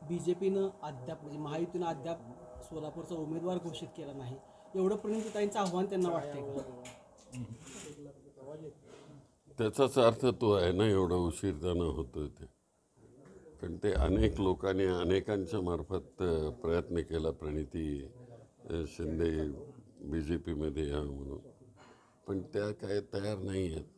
BJPनं अद्याप म्हणजे महायुतीनं अद्याप सोलापूरचा उमेदवार घोषित केला नाही, एवढं प्रणितीताईंचं आव्हान त्यांना वाटतंय का? त्याचाच अर्थ तो आहे ना, एवढा उशीर त्यांना होतोय ते. कारण ते अनेक लोकांनी अनेकांच्या मार्फत प्रयत्न केला प्रणिती शिंदे BJPमध्ये या म्हणून, पण त्या काय तयार नाही आहेत.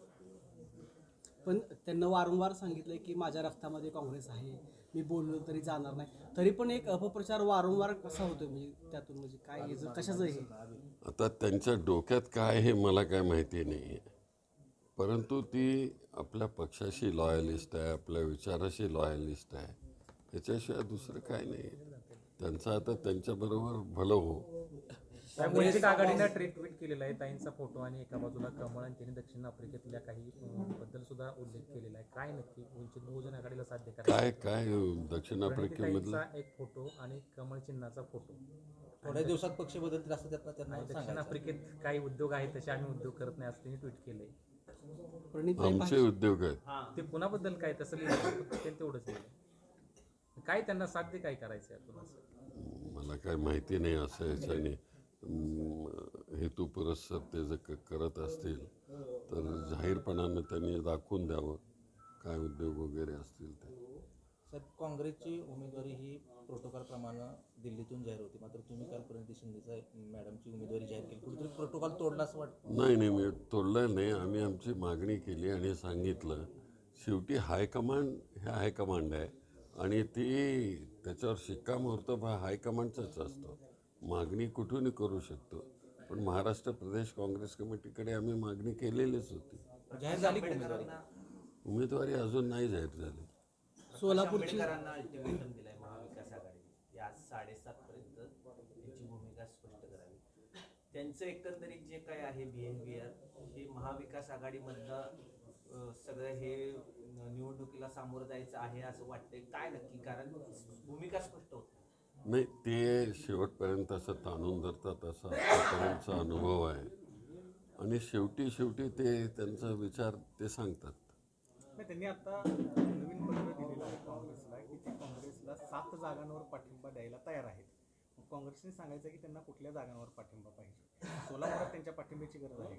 पण त्यांना वारंवार सांगितलंय की माझ्या रक्तामध्ये काँग्रेस आहे, मी बोललो तरी जाणार नाही, तरी पण एक अपप्रचार वारंवार कसा होतोय, म्हणजे त्यातून म्हणजे काय कशाचं हे? आता त्यांच्या डोक्यात काय हे मला काय माहिती नाही आहे, परंतु ती आपल्या पक्षाशी लॉयलिस्ट आहे, आपल्या विचाराशी लॉयलिस्ट आहे, त्याच्याशिवाय दुसरं काय नाही. त्यांचं आता त्यांच्याबरोबर भलं हो. वंचित आघाडीनं ट्विट केलेला आहे ताईंचा फोटो आणि एका बाजूला कमळ आणि त्यांनी दक्षिण आफ्रिकेतल्या काही बद्दल सुद्धा उल्लेख केलेला आहे. काय नक्की वंचित बहुजन आघाडीला साध्य काय काय दक्षिण आफ्रिकेमधलं एक फोटो आणि कमळ चिन्हाचा फोटो थोड्या दिवसात पक्ष बदलतील असं त्यांना दक्षिण आफ्रिकेत काही उद्योग आहेत तसे आम्ही उद्योग करत नाही असं त्यांनी ट्विट केलंय. आमचे उद्योग आहेत ते पुन्हाबद्दल काय तसं लिहिलं तेवढंच लिहिलं. काय त्यांना साध्य काय करायचं यातून असं मला काय माहिती नाही. असं याच्याने हेतुपुरस्सर ते जर करत असतील तर जाहीरपणानं त्यांनी दाखवून द्यावं काय उद्योग वगैरे असतील ते. सर, काँग्रेसची उमेदवारी ही प्रोटोकॉलप्रमाणे दिल्लीतून जाहीर होती, मात्र तुम्ही काल प्रणिती शिंदेचा मॅडमची उमेदवारी जाहीर केली, कुठेतरी प्रोटोकॉल तोडला असं वाटतं? नाही, मी तोडलं नाही. आम्ही आमची मागणी केली आणि सांगितलं. शेवटी हायकमांड हे हायकमांड आहे आणि ती त्याच्यावर शिक्कामोर्तब हा हायकमांडचाच असतो. मागणी कुठूनही करू शकतो, पण महाराष्ट्र प्रदेश काँग्रेस कमिटीकडे आम्ही मागणी केलेलीच होती. जाहीर झाली का उमेदवारी? उमेदवारी अजून नाही जाहीर झाली. सोलापूरची अल्टिमेटम दिलाय महाविकास आघाडीने या 7:30 पर्यंत त्यांची भूमिका स्पष्ट करावी. त्यांचं एकंदरीत जे काय आहे बिहेवियर हे महाविकास आघाडीमधलं सगळं हे निवडणुकीला सामोरं जायचं आहे असं वाटतंय. काय नक्की, कारण भूमिका स्पष्ट होत नाही, ते शेवटपर्यंत असं ताणून धरतात असा आतापर्यंतचा अनुभव आहे आणि शेवटी ते त्यांचा विचार ते सांगतात. त्यांनी आता नवीन पत्र दिलेलं आहे काँग्रेसला की ते काँग्रेसला 7 जागांवर पाठिंबा द्यायला तयार आहेत. काँग्रेसने सांगायचं की त्यांना कुठल्या जागांवर पाठिंबा पाहिजे. सोलापुरात त्यांच्या पाठिंब्याची गरज आहे.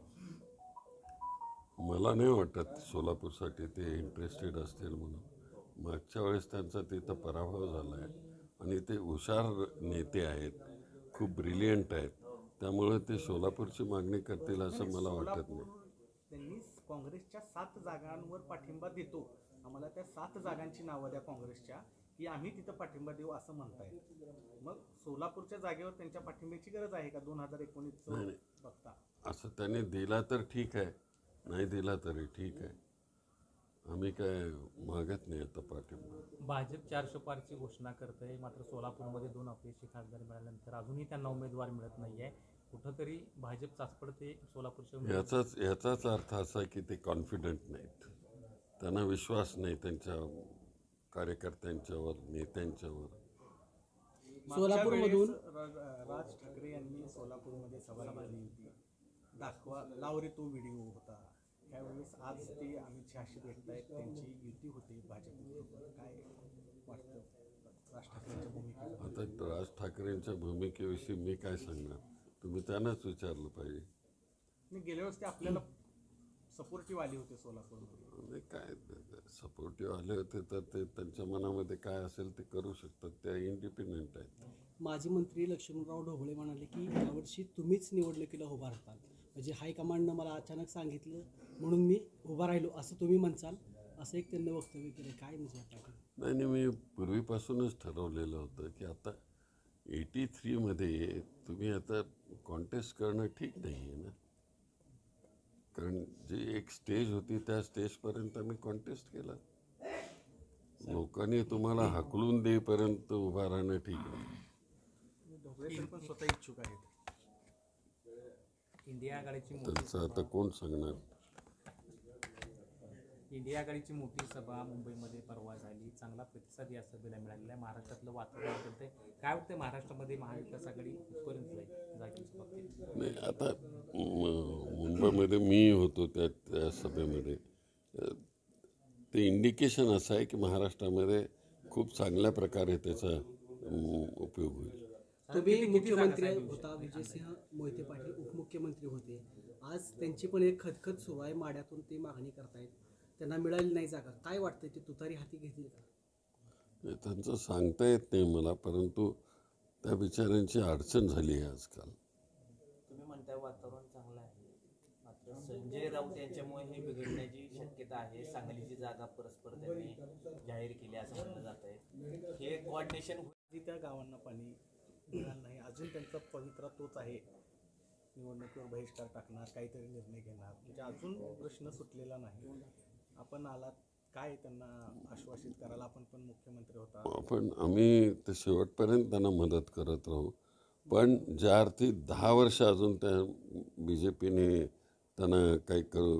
मला नाही वाटत सोलापूरसाठी ते इंटरेस्टेड असतील म्हणून. मागच्या वेळेस त्यांचा तिथं पराभव झाला आहे आणि ते हुशार नेते आहेत, खूप ब्रिलियंट आहेत, त्यामुळे ते सोलापूरची मागणी करतील असं मला वाटत नाही. त्यांनी काँग्रेसच्या 7 जागांवर पाठिंबा देतो, आम्हाला त्या 7 जागांची नावं द्या काँग्रेसच्या की आम्ही तिथं पाठिंबा देऊ असं म्हणताय. मग सोलापूरच्या जागेवर त्यांच्या पाठिंब्याची गरज आहे का 2019 बघता? असं त्यांनी दिला तर ठीक आहे, नाही दिला तरी ठीक आहे. आम्ही काय मागत नाही आता पाठिंबा. भाजप 400 पारची घोषणा करते, मात्र सोलापूरमध्ये 2 अपयशी खासदार मिळाल्यानंतर अजूनही त्यांना उमेदवार मिळत नाही आहे. कुठंतरी भाजप चाचपडते सोलापूरच्या. याचाच अर्थ असा की ते कॉन्फिडंट नाहीत, त्यांना विश्वास नाही त्यांच्या कार्यकर्त्यांच्यावर, नेत्यांच्यावर. सोलापूरमधून राज ठाकरे यांनी सोलापूरमध्ये सभा घेतली होती, दाखवा लाव रे तो व्हिडिओ होता. त्यावेळेस आज ते अमित शहाशी भेटतायत, त्यांची युती होती भाजपबरोबर. काय वाटतं राज ठाकरेंच्या भूमिकेबद्दल? आता राज ठाकरेंच्या भूमिकेविषयी मी काय सांगणार, तुम्ही त्यांनाच विचारलं पाहिजे. गेल्या वेळेस ते आपल्याला सपोर्टिव्ह आले होते सोलापूरमध्ये. काय सपोर्टिव्ह आले होते तर ते त्यांच्या मनामध्ये काय असेल ते करू शकतात, ते इंडिपेंडेंट आहेत. माजी मंत्री लक्ष्मणराव ढोबळे म्हणाले की यावर्षी तुम्हीच निवडणुकीला उभा राहताल, म्हणजे हायकमांडनं मला अचानक सांगितलं म्हणून मी उभा राहिलो असं तुम्ही म्हणसाल, असं एक त्यांनी वक्तव्य केलं. काय म्हणजे आता? नाही, मी पूर्वीपासूनच ठरवलेलं होतं की आता 83मध्ये तुम्ही आता कॉन्टेस्ट करणं ठीक नाही आहे ना, कारण जी एक स्टेज होती त्या स्टेजपर्यंत आम्ही कॉन्टेस्ट केला. लोकांनी तुम्हाला हाकलून देईपर्यंत उभा राहणं ठीक आहे. ढोबळे पण स्वतः इच्छुक आहेत. इंडिया आघाडीची त्यांचं आता कोण सांगणार. इंडिया आघाडीची मोठी सभा मुंबईमध्ये परवा झाली, चांगला प्रतिसाद या सभेला मिळालेला आहे. महाराष्ट्रातलं वातावरण करते काय वाटतं, महाराष्ट्रामध्ये महाविकास आघाडी कुठपर्यंत जाईल जागेच्या बाबतीत? नाही, आता मुंबईमध्ये मी होतो त्या सभेमध्ये. ते इंडिकेशन असं आहे की महाराष्ट्रामध्ये खूप चांगल्या प्रकारे त्याचा उपयोग होईल. तुम्ही मुख्यमंत्री होता, विजयसिंह मोहिते पाटील उपमुख्यमंत्री होते. आज त्यांची पण एक खदखद सुरू आहे, माड्यातून ते मागणी करतायत, त्यांना मिळाली नाही जागा. काय वाटतंय, ते तुतारी हाती घेतील का? त्यांचं सांगता येत नाही मला, परंतु त्या बिचाऱ्यांची अडचण झाली आहे आजकाल. तुम्ही म्हणताय वातावरण चांगलं आहे, मात्र संजय राऊत यांच्यामुळे हे बिघडण्याची शक्यता आहे. सांगलीची जागा परस्पर त्यांनी जाहीर केली असं म्हणलं जात आहे. हे कोऑर्डिनेशन जी त्या गावांना पाणी मिळालं नाही, अजून त्यांचा पवित्रा तोच आहे, निवडणुकीवर बहिष्कार टाकणार, काहीतरी निर्णय घेणार, म्हणजे अजून प्रश्न सुटलेला नाही. आपण आलात, काय त्यांना आश्वासित करायला? आपण पण मुख्यमंत्री होता. आम्ही तर शेवटपर्यंत त्यांना मदत करत राहू, पण ज्या अर्थी 10 वर्ष अजून त्या BJPने त्यांना काही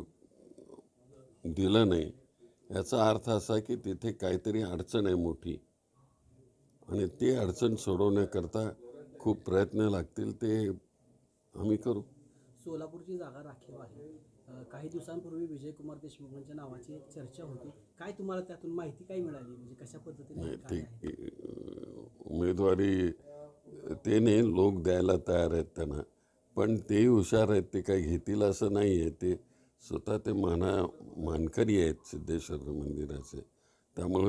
दिलं नाही, याचा अर्थ असा की तिथे काहीतरी अडचण आहे मोठी, आणि ते अडचण सोडवण्याकरता खूप प्रयत्न लागतील, ते आम्ही करू. सोलापूरची जागा राखीव आहे. काही दिवसांपूर्वी विजयकुमार देशमुखांच्या नावाची एक चर्चा होती. काय तुम्हाला त्यातून माहिती काय मिळाली, म्हणजे कशा पद्धतीने नाही, काय ते आहे? उमेदवारी ते नाही, लोक द्यायला तयार आहेत त्यांना, पण तेही हुशार आहेत, ते काही घेतील असं नाही आहे. ते स्वतः ते मानकरी आहेत सिद्धेश्वर मंदिराचे, त्यामुळं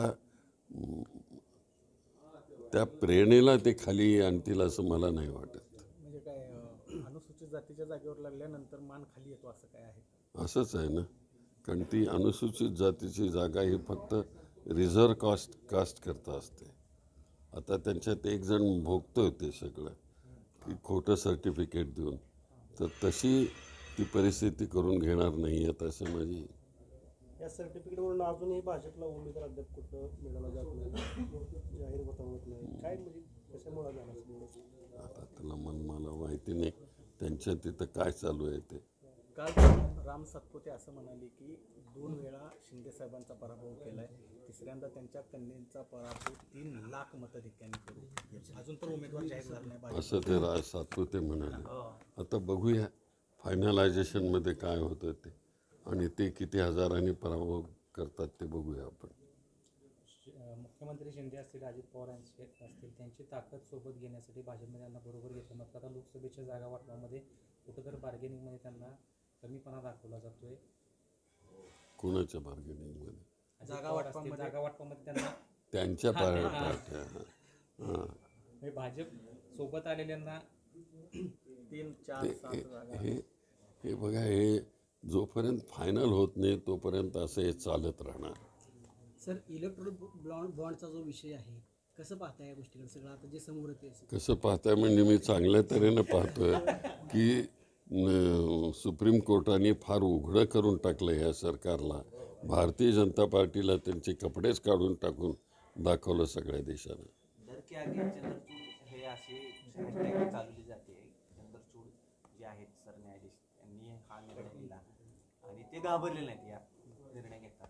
त्या प्रेरणेला ते खाली आणतील असं मला नाही वाटत. म्हणजे काय अनुसूचित जातीच्या जागेवर लागल्यानंतर मान खाली येतो असं काय आहे? असंच आहे ना, कारण ती अनुसूचित जातीची जागा ही फक्त रिझर्व कास्ट करता असते. आता त्यांच्यात एक जण भोगतोय ते सगळं, की खोटं सर्टिफिकेट देऊन, तर तशी ती परिस्थिती करून घेणार नाही आहेत असं माझी. या सर्टिफिकेटवरून अजूनही भाजपला उमेदवार अद्याप कुठं मिळाला जात नाही, जाहीर होता होत नाही. काय म्हणजे कशामुळे झालं असं? आता त्याला मला माहिती नाही त्यांच्या तिथं काय चालू आहे ते. काल राम सातपुते असं म्हणाले की 2 वेळा शिंदे साहेबांचा पराभव केलाय, तिसऱ्यांदा त्यांच्या कन्येचा पराभव 3 लाख मताधिक्यांनी करू. अजून तर उमेदवार जाहीर झाला नाही भाजप. असं ते राज सातपुते म्हणाले. आता बघूया फायनलायझेशनमध्ये काय होतं ते, आणि ते किती हजारांनी पराभव करतात ते बघूया आपण. मुख्यमंत्री शिंदे असतील, अजित पवार असतील, त्यांची ताकद सोबत घेण्यासाठी भाजपने त्यांना बरोबर घेतलं. मात्र आता लोकसभेच्या जागा वाटपामध्ये कुठंतरी बार्गेनिंगमध्ये त्यांना कमीपणा दाखवला जातोय. कोणाच्या बार्गेनिंगमध्ये? जागा वाटपामध्ये त्यांना त्यांच्या पार्ट्या. हां, म्हणजे भाजप सोबत आलेल्यांना 3, 4, 7 जागा. हे बघा, हे जोपर्यंत फायनल होत नाही तोपर्यंत असं हे चालत राहणार. सर, इलेक्ट्रॉनिक बॉन्डचा जो विषय आहे, कसं पाहताय या गोष्टीकडे? सगळं आता जे समोर येते कसं पाहताय म्हणजे मी चांगल्या तऱ्हेनं पाहतोय की सुप्रीम कोर्टाने फार उघडं करून टाकलं ह्या सरकारला. भारतीय जनता पार्टीला त्यांचे कपडेच काढून टाकून दाखवलं सगळ्या देशानं. दर के आगे चंद्रचूड हे असे हॅशटॅग चालवली जाते. चंद्रचूड जे आहेत सरन्यायाधीश यांनी हा निर्णय दिला आणि ते घाबरले नाहीत या निर्णय घेताना.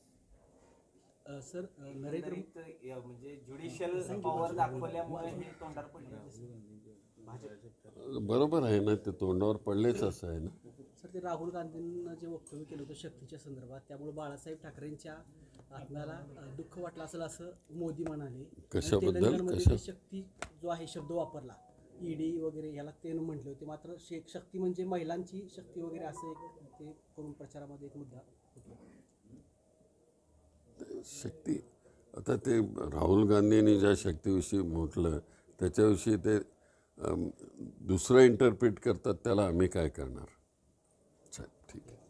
सर, नरेंद्र म्हणजे ज्युडिशियल पॉवर दाखवल्यामुळे हे तोंडावर पडले. बरोबर आहे ना, ते तोंडावर पडलेच असं आहे ना. सर, ते राहुल गांधींना जे वक्तव्य केलं होतं शक्तीच्या संदर्भात, त्यामुळे बाळासाहेब ठाकरेंच्या आत्म्याला दुःख वाटलं असेल असं मोदी म्हणाले. कशाबद्दल? तेलंगणमध्ये ते शक्ती जो आहे शब्द वापरला, ईडी वगैरे ह्याला ते म्हटले होते. मात्र शक्ती म्हणजे महिलांची शक्ती वगैरे असं एक ते करून प्रचारामध्ये एक मुद्दा होता. शक्ती, आता ते राहुल गांधींनी ज्या शक्तीविषयी म्हटलं त्याच्याविषयी ते दुसरं इंटरप्रिट करतात, त्याला आम्ही काय करणार? चल, ठीक आहे.